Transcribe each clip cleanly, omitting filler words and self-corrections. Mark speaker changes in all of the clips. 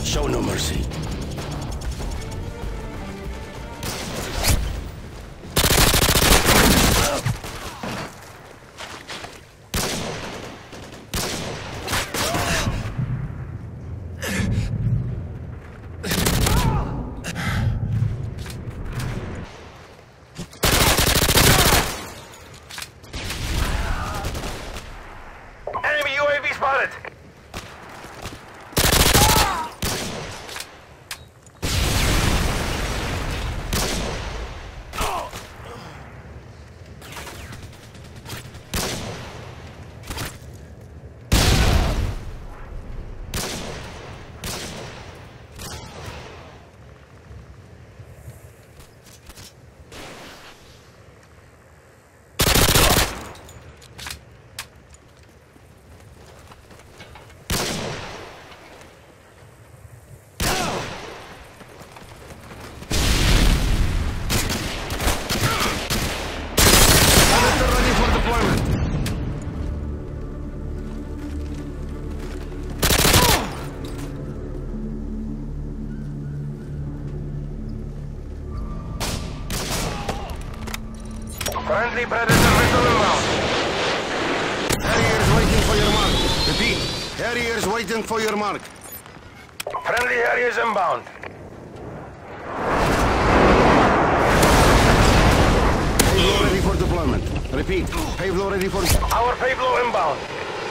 Speaker 1: Show no mercy.
Speaker 2: Enemy UAV spotted! Friendly Predator missile inbound.
Speaker 1: Harriers waiting for your mark. Repeat. Harriers waiting for your mark.
Speaker 2: Friendly Harriers inbound.
Speaker 1: Payload ready for deployment. Repeat. Payload ready for...
Speaker 2: Our payload inbound.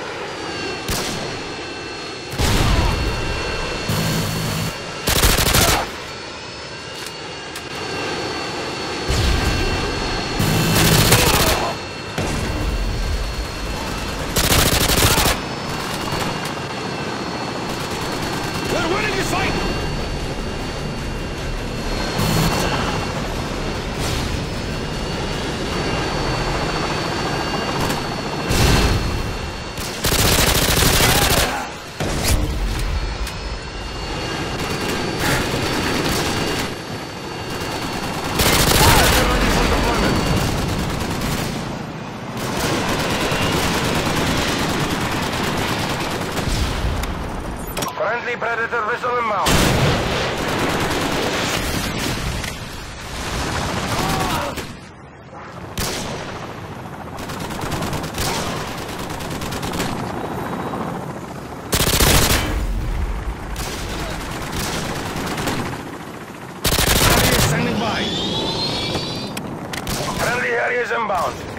Speaker 1: We're winning this fight!
Speaker 2: Friendly Predator missile inbound.
Speaker 1: Harriers standing by.
Speaker 2: Friendly Harriers inbound.